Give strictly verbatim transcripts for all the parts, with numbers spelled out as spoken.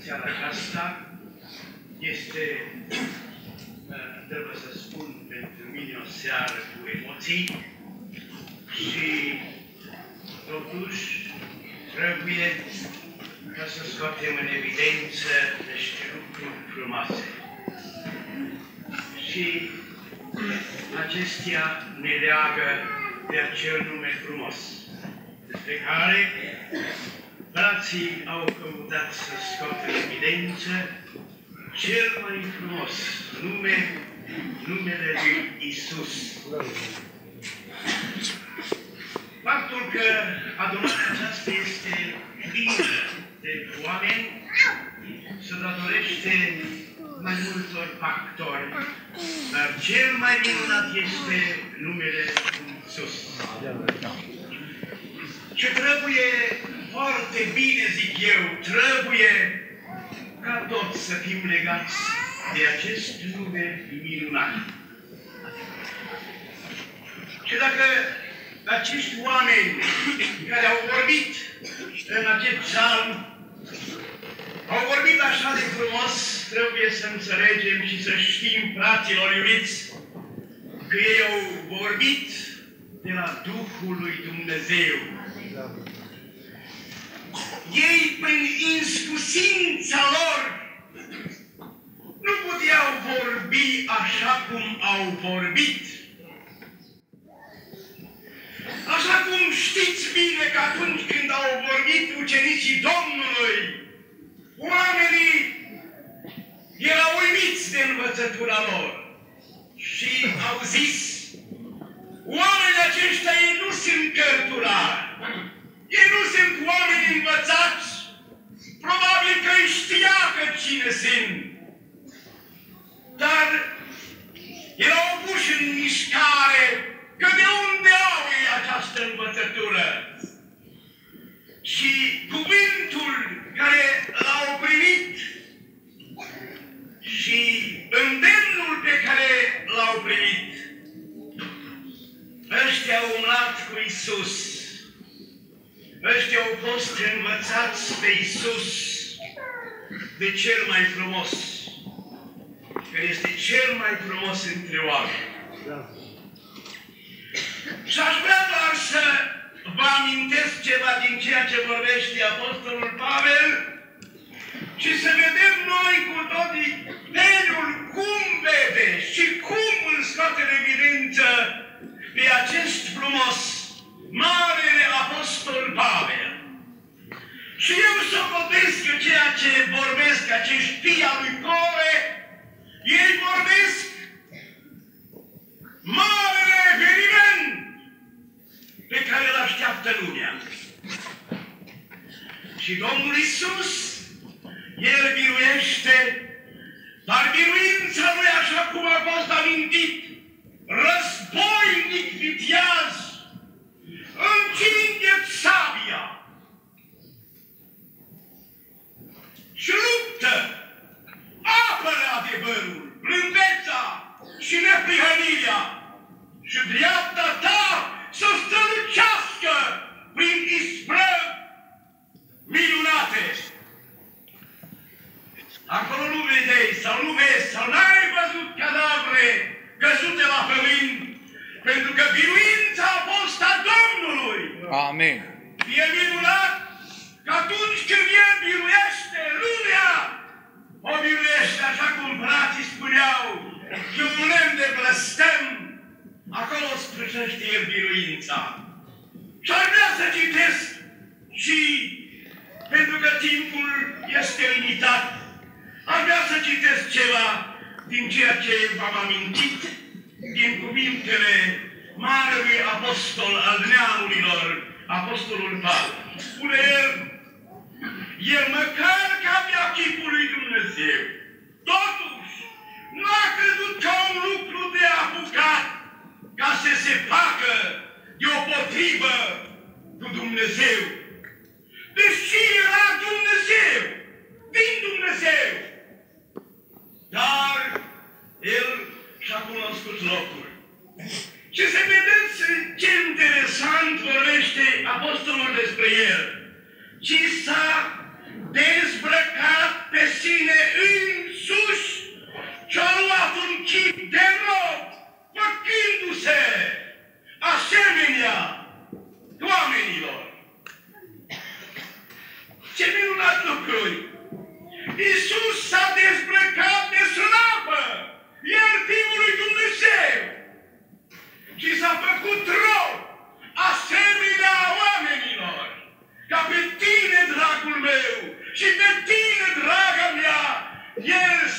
seara aceasta este, trebuie să spun, pentru mine o seară cu emoții și totuși trebuie ca să scoatem în evidență niște lucruri frumoase. Și acestea ne leagă de acel nume frumos, despre care frații au căutat să scoată în evidență cel mai frumos nume, numele lui Iisus. Faptul că adunarea aceasta este plină de oameni se datorește mai multor factori, dar cel mai minunat este numele lui Iisus. Ce trebuie foarte bine, zic eu, trebuie ca toți să fim legați de acest nume minunat. Și dacă acești oameni care au vorbit în acest psalm au vorbit așa de frumos, trebuie să înțelegem și să știm, fraților iubiți, că ei au vorbit de la Duhul lui Dumnezeu. Ei, prin inscusința lor, nu puteau vorbi așa cum au vorbit. Așa cum știți bine că atunci când au vorbit ucenicii Domnului, oamenii erau uimiți de învățătura lor și au zis, oamenii aceștia ei nu sunt cărturari, ei nu sunt oameni învățați, probabil că îi știa că cine sunt, dar erau puși în mișcare că de unde au ei această învățătură. Și cuvântul care l-au primit și îndemnul pe care l-au primit, ăștia au umblat cu Iisus. Ăștia au fost învățați de Iisus, de cel mai frumos, care este cel mai frumos între oameni. Și aș vrea doar să vă amintesc ceva din ceea ce vorbește Apostolul Pavel și să vedem noi cu toții felul cum vede și cum îl scoate în evidență pe acest frumos Marele Apostol Pavel. Și eu să vorbesc că ceea ce vorbesc acești fii al lui Core, ei vorbesc marele eveniment pe care îl așteaptă lumea. Și Domnul Iisus, El biruiește, dar biruința nu e așa cum a fost amintit, războinic viteaz, încinge-ți sabia și luptă, apără adevărul, blândeța și neprihănirea și dreapta ta să strălucească prin isprăvi minunate. Acolo nu vedeai sau nu vezi sau n-ai văzut cadavre căzute la pământ, pentru că biruința a fost a Domnului. Amin. E minunat că atunci când El biruiește lumea, o biruiește așa cum frații spuneau, că un lemn de blăstăm, acolo sfârșește El biruința. Și aș vrea să citesc și, pentru că timpul este limitat, aș vrea să citesc ceva din ceea ce v-am amintit, din cuvintele Marelui Apostol al neamurilor, Apostolul Pavel. Spune el, el măcar că avea chipul lui Dumnezeu, totuși nu a crezut ca un lucru de apucat ca să se facă deopotrivă cu Dumnezeu. Deși era Dumnezeu, din Dumnezeu, dar el și-a cunoscut locul. Și să vedeți ce interesant vorbește Apostolul despre el. Ci s-a dezbrăcat pe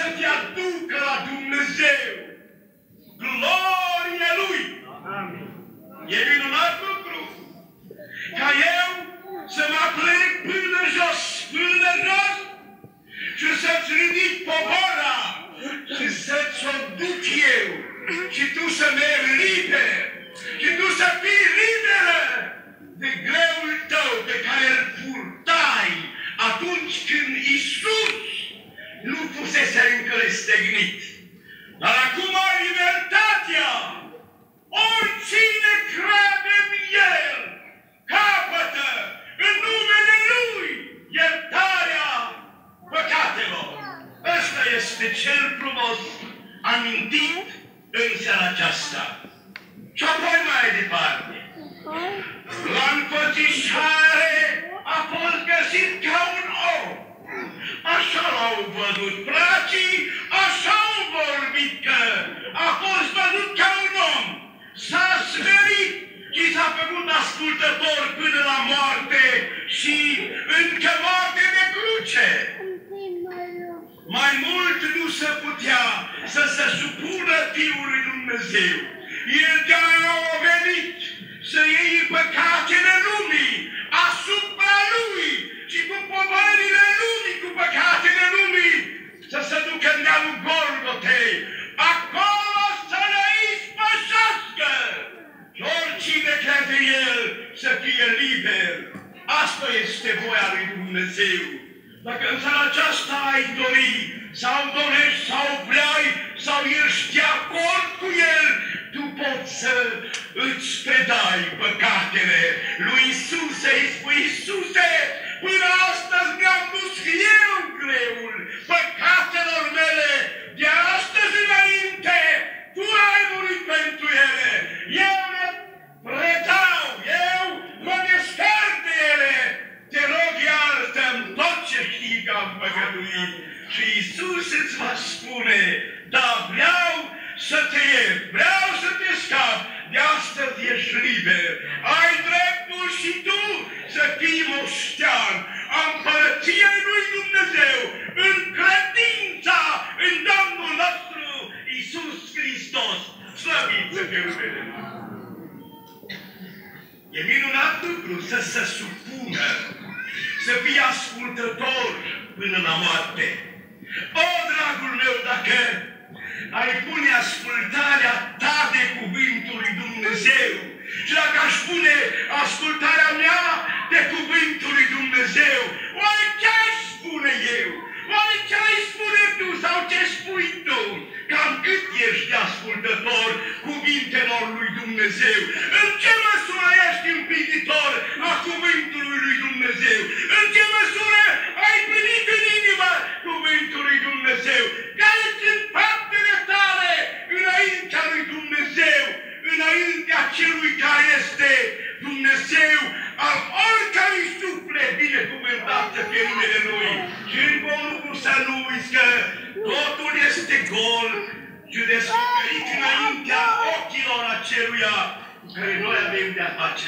să te aducă la Dumnezeu. Gloria Lui! Amin. E minunat lucru ca eu să mă plec până jos, până jos și să-ți ridic povara și să-ți o duc eu și tu să mergi liber și tu să fii liberă de greul tău pe care îl purtai atunci când Iisus nu fusese încă stegnit. Dar acum libertatea, oricine crede în El, capătă în numele Lui iertarea păcatelor. Ăsta este cel frumos amintit în seara aceasta. Și apoi mai departe. La înfățișare a fost găsit ca un om. Așa l-au văzut frații, așa au vorbit că a fost văzut ca un om. S-a smerit și s-a făcut ascultător până la moarte și încă moarte de cruce. Mai mult nu se putea să se supună Fiului Dumnezeu. El de-aia a venit să iei păcatele lumii asupra Lui și cu povările lumii, cu păcatele lumii, să se ducă în dealul Golgotei, acolo să le ispășească și oricine crede El să fie liber. Asta este voia lui Dumnezeu. Dacă în seara aceasta ai dori, sau dorești, sau vrei, sau ești de acord cu El, tu poți să îți predai păcatele lui Iisuse, îi spui: Iisuse, până astăzi mi-am dus eu greul păcatelor mele, de astăzi înainte, tu ai murit pentru ele, eu le predau, eu mă descarc de ele, te rog, iartă-mi tot ce știi că am păcătuit. Și Iisus îți va spune: da, vreau să te iert, vreau să te scap, de astăzi ești liber. Ai dreptul și tu să fii moștean a împărăției lui Dumnezeu în credința în Domnul nostru Iisus Hristos. Slăvit să fie numele Lui. E minunat lucru să se supună, să fie ascultător până la moarte. O, dragul meu, dacă ai pune ascultarea ta de cuvântul lui Dumnezeu și dacă aș pune ascultarea mea de cuvântul lui Dumnezeu, oare ce ai spune eu? Oare ce ai spune tu sau ce spui tu? Cam cât ești de ascultător cuvintelor lui Dumnezeu? În ce măsură ești împlinitor a cuvântului lui Dumnezeu? În ce măsură ai primit în inimă cuvântul lui Dumnezeu? Care sunt faptele tale înaintea lui Dumnezeu, înaintea celui care este Dumnezeu al oricărui suflet binecuvântat să fie numele Lui. Și încă un lucru să nu uiți că totul este gol și descoperit înaintea ochilor aceluia cu care noi avem de-a face.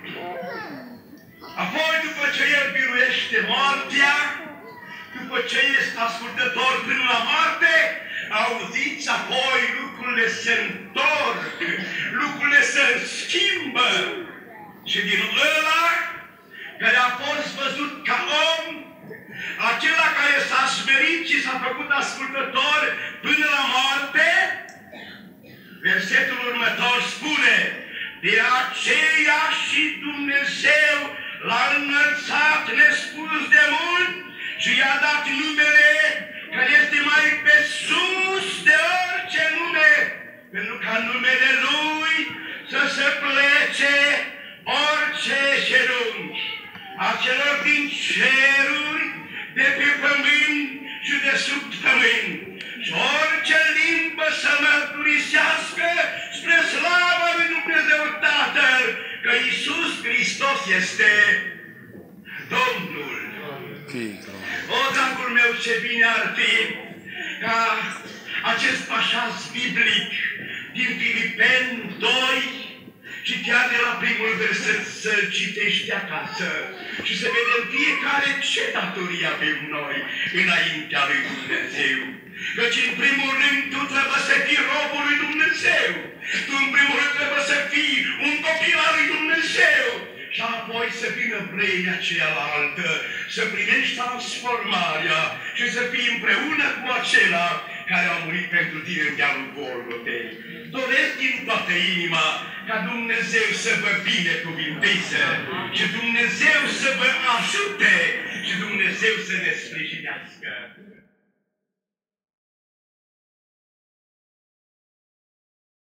Apoi, după ce El biruiește moartea, după ce este ascultător până la moarte, auziți, apoi lucrurile se întorc, lucrurile se schimbă. Și din ăla care a fost văzut ca om, acela care s-a smerit și s-a făcut ascultător până la moarte, versetul următor spune: de aceea și Dumnezeu l-a înălțat nespus de mult și i-a dat numele care este mai pe sus de orice nume, pentru ca numele Lui să se plece orice genunchi, a celor din ceruri, de pe pământ și de sub pământ, și orice limbă să mărturisească spre slava lui Dumnezeu Tatăl că Iisus Hristos este Domnul. O, dragul meu, ce bine ar fi ca acest pașaj biblic din Filipeni doi Și chiar de la primul verset să-l citești acasă și să vedem fiecare ce datorii avem noi înaintea lui Dumnezeu. Căci în primul rând tu trebuie să fii robul lui Dumnezeu. Tu în primul rând trebuie să fii un copil al lui Dumnezeu. Și apoi să vină vremea cealaltă, să primești transformarea și să fii împreună cu acela care a murit pentru tine în dealul Golgotei. Doresc din toată inima ca Dumnezeu să vă binecuvinteze și Dumnezeu să vă ajute și Dumnezeu să ne sprijinească.